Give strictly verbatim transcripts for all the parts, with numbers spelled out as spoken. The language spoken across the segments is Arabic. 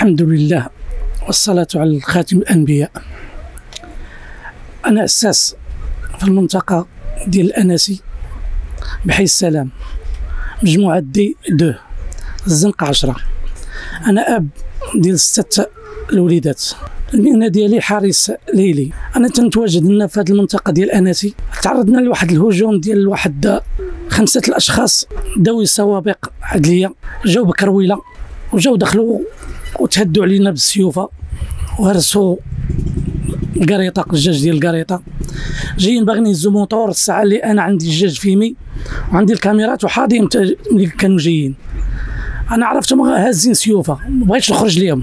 الحمد لله والصلاة على خاتم الأنبياء. أنا أساس في المنطقة ديال الأناسي بحي السلام، مجموعة دي دو الزنقة عشرة. أنا أب ديال ستة الوليدات. المهنة ديالي حارس ليلي. أنا تنتواجد لنا في هذه المنطقة ديال الأناسي. تعرضنا لواحد الهجوم ديال واحد خمسة الأشخاص ذوي سوابق عدلية، جاو بكرويلة وجاو دخلوا وتهدوا علينا بالسيوفة وهرسوا القريطة، الجاج ديال القريطة. جايين باغيين يهزوا موطور الساعة اللي أنا عندي الجاج فيمي وعندي الكاميرات وحاضرين ملي كانوا جايين. انا عرفتهم هازين سيوفه، ما بغيتش نخرج ليهم.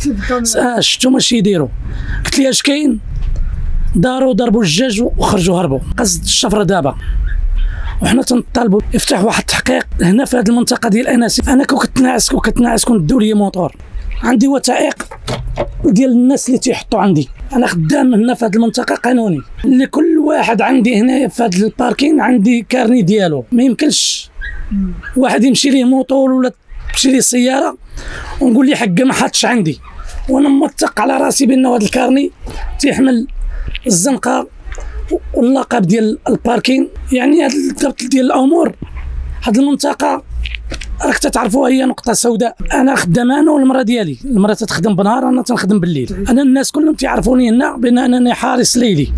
اه شفتهم اش يديروا، قلت لي اش كاين، داروا ضربوا الجاج وخرجوا هربوا. قصد الشفره دابا وحنا تنطالبوا يفتح واحد التحقيق هنا في هذه المنطقه ديال الاناسي. انا كون كنتناعس كون كنتناعس كون داو لي موطور، عندي وثائق ديال الناس اللي تيحطوا عندي. انا خدام هنا في هذه المنطقه قانوني، اللي كل واحد عندي هنا في هذا الباركين عندي كارني ديالو. ما يمكنش واحد يمشي ليه موطور ولا تمشي لي سياره ونقول لي حقه ما حطش عندي، وانا موثق على راسي بان هذا الكارني تيحمل الزنقه واللقب ديال الباركين. يعني هذا الضبط ديال الامور هذه المنطقه راك تتعرفوها هي نقطه سوداء. انا خدام انا والمراه ديالي، المراه تتخدم بالنهار انا تنخدم بالليل. انا الناس كلهم تيعرفوني هنا بان انا حارس ليلي.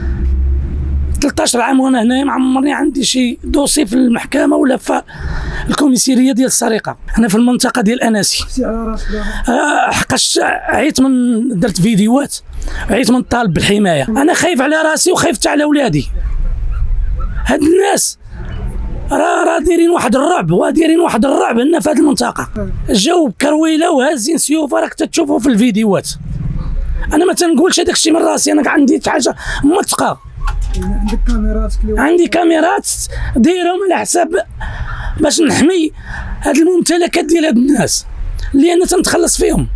ثلاثة عشر عام وانا هنايا، ما عمرني عندي شي دوسي في المحكمه ولا في الكوميسيريه ديال السرقه. انا في المنطقه ديال الاناسي. آه حقاش عيت من درت فيديوهات، عيت من طالب بالحمايه. انا خايف على راسي وخايف حتى على ولادي. هاد الناس راه راه دايرين واحد الرعب ودايرين واحد الرعب هنا في هاد المنطقه. جاو بكرويله وهازين سيوفه، راك تتشوفوا في الفيديوهات. انا ما تنقولش هذاك الشيء من راسي، انا عندي حاجه موثقه. عندك كاميرات؟ عندي كاميرات دايرهم على حساب باش نحمي هاد الممتلكات ديال هاد الناس اللي انا تنتخلص فيهم.